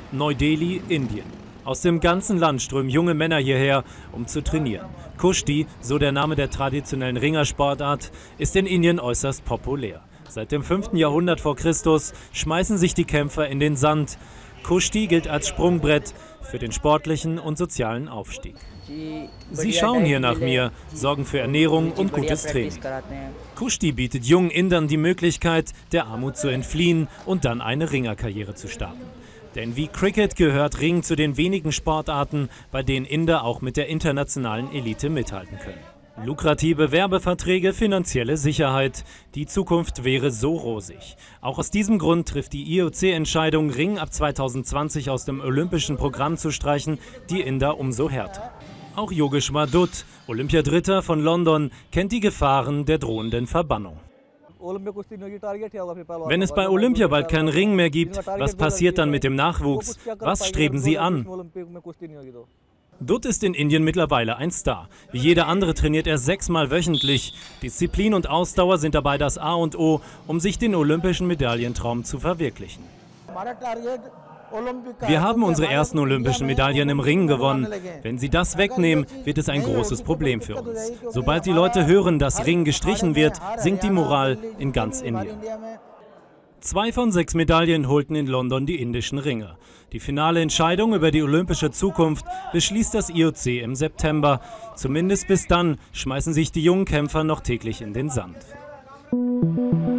Neu-Delhi, Indien. Aus dem ganzen Land strömen junge Männer hierher, um zu trainieren. Kushti, so der Name der traditionellen Ringersportart, ist in Indien äußerst populär. Seit dem 5. Jahrhundert vor Christus schmeißen sich die Kämpfer in den Sand. Kushti gilt als Sprungbrett für den sportlichen und sozialen Aufstieg. Sie schauen hier nach mir, sorgen für Ernährung und gutes Training. Kushti bietet jungen Indern die Möglichkeit, der Armut zu entfliehen und dann eine Ringerkarriere zu starten. Denn wie Cricket gehört Ringen zu den wenigen Sportarten, bei denen Inder auch mit der internationalen Elite mithalten können. Lukrative Werbeverträge, finanzielle Sicherheit. Die Zukunft wäre so rosig. Auch aus diesem Grund trifft die IOC-Entscheidung, Ringen ab 2020 aus dem olympischen Programm zu streichen, die Inder umso härter. Auch Yogeshwar Dutt, Olympiadritter von London, kennt die Gefahren der drohenden Verbannung. Wenn es bei Olympia bald keinen Ring mehr gibt, was passiert dann mit dem Nachwuchs? Was streben Sie an? Dutt ist in Indien mittlerweile ein Star. Wie jeder andere trainiert er 6-mal wöchentlich. Disziplin und Ausdauer sind dabei das A und O, um sich den olympischen Medaillentraum zu verwirklichen. Wir haben unsere ersten olympischen Medaillen im Ringen gewonnen. Wenn Sie das wegnehmen, wird es ein großes Problem für uns. Sobald die Leute hören, dass Ringen gestrichen wird, sinkt die Moral in ganz Indien. 2 von 6 Medaillen holten in London die indischen Ringer. Die finale Entscheidung über die olympische Zukunft beschließt das IOC im September. Zumindest bis dann schmeißen sich die jungen Kämpfer noch täglich in den Sand.